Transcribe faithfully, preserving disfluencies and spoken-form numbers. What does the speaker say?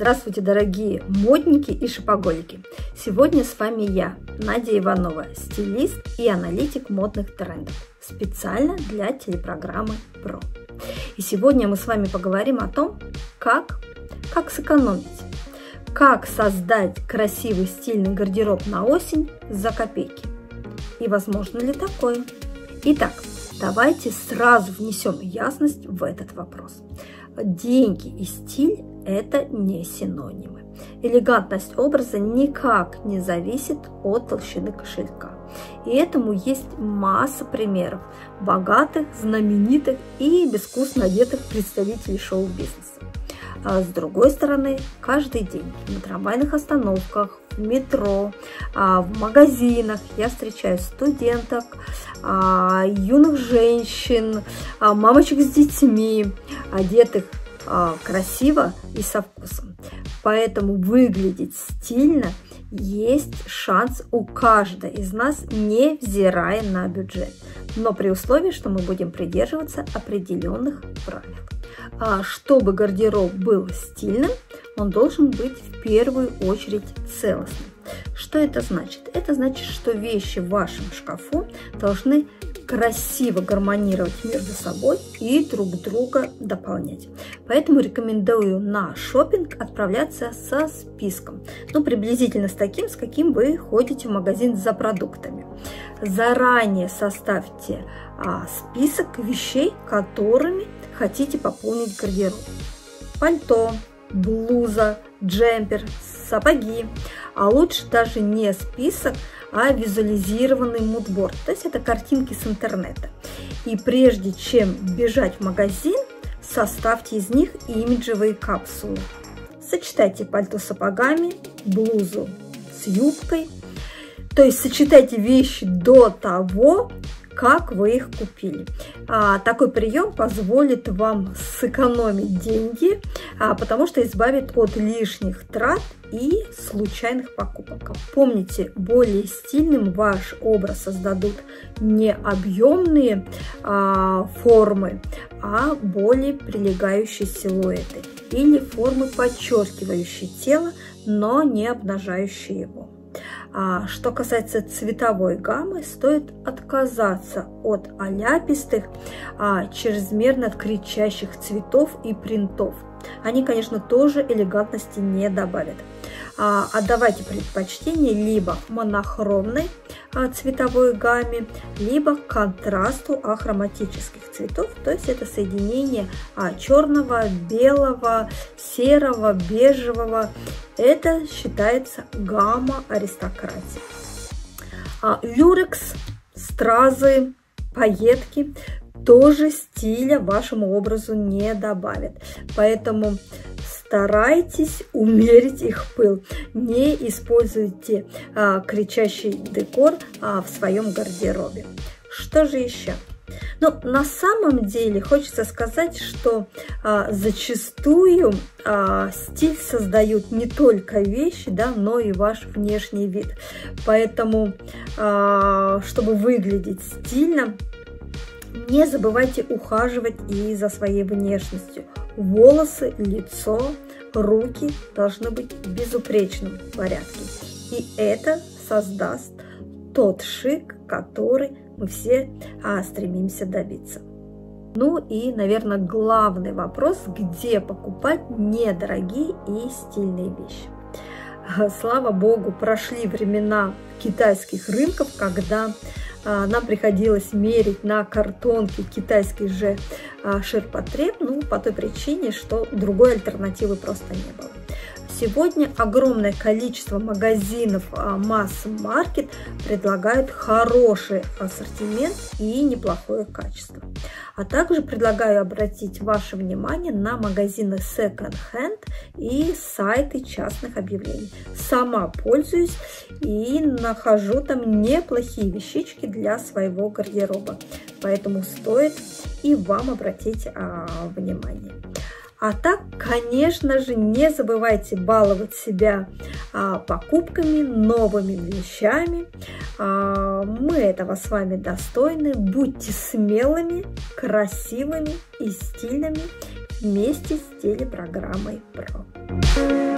Здравствуйте, дорогие модники и шопоголики! Сегодня с вами я, Надя Иванова, стилист и аналитик модных трендов, специально для телепрограммы Про. И сегодня мы с вами поговорим о том, как, как сэкономить, как создать красивый стильный гардероб на осень за копейки. И возможно ли такое? Итак, давайте сразу внесем ясность в этот вопрос. Деньги и стиль – это не синонимы. Элегантность образа никак не зависит от толщины кошелька. И этому есть масса примеров богатых, знаменитых и безвкусно одетых представителей шоу-бизнеса. А с другой стороны, каждый день на трамвайных остановках, в метро, в магазинах я встречаю студенток, юных женщин, мамочек с детьми, одетых красиво и со вкусом. Поэтому выглядеть стильно есть шанс у каждой из нас, невзирая на бюджет, но при условии, что мы будем придерживаться определенных правил. А чтобы гардероб был стильным, он должен быть в первую очередь целостным. Что это значит? Это значит, что вещи в вашем шкафу должны красиво гармонировать между собой и друг друга дополнять. Поэтому рекомендую на шопинг отправляться со списком, ну приблизительно с таким, с каким вы ходите в магазин за продуктами. Заранее составьте а, список вещей, которыми хотите пополнить гардероб. Пальто, блуза, джемпер, сапоги, а лучше даже не список, а визуализированный мудборд, то есть это картинки с интернета. И прежде чем бежать в магазин, составьте из них имиджевые капсулы. Сочетайте пальто с сапогами, блузу с юбкой, то есть сочетайте вещи до того, как вы их купили. А, такой прием позволит вам сэкономить деньги, а, потому что избавит от лишних трат и случайных покупок. Помните, более стильным ваш образ создадут не объемные а, формы, а более прилегающие силуэты или формы, подчеркивающие тело, но не обнажающие его. А что касается цветовой гаммы, стоит отказаться от аляпистых, а, чрезмерно кричащих цветов и принтов. Они, конечно, тоже элегантности не добавят. А, отдавайте предпочтение либо монохромной а, цветовой гамме, либо контрасту ахроматических цветов, то есть это соединение а, черного, белого, серого, бежевого. Это считается гамма аристократии. А, люрекс, стразы, пайетки тоже стиля вашему образу не добавят. Поэтому старайтесь умерить их пыл. Не используйте а, кричащий декор а, в своем гардеробе. Что же еще? Ну, на самом деле хочется сказать, что а, зачастую а, стиль создают не только вещи, да, но и ваш внешний вид. Поэтому, а, чтобы выглядеть стильно, не забывайте ухаживать и за своей внешностью. Волосы, лицо, руки должны быть в безупречном порядке. И это создаст тот шик, который мы все а, стремимся добиться. Ну и, наверное, главный вопрос, где покупать недорогие и стильные вещи. Слава богу, прошли времена китайских рынков, когда а, нам приходилось мерить на картонке китайский же а, ширпотреб, ну, по той причине, что другой альтернативы просто не было. Сегодня огромное количество магазинов масс-маркет предлагают хороший ассортимент и неплохое качество. А также предлагаю обратить ваше внимание на магазины секонд-хенд и сайты частных объявлений. Сама пользуюсь и нахожу там неплохие вещички для своего гардероба. Поэтому стоит и вам обратить а, внимание. А так, конечно же, не забывайте баловать себя а, покупками, новыми вещами. А, мы этого с вами достойны. Будьте смелыми, красивыми и стильными вместе с телепрограммой Про.